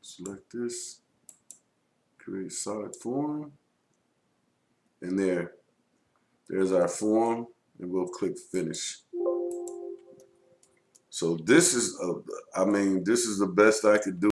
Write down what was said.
select this, create solid form, and there's our form, and we'll click finish. So this is, this is the best I could do.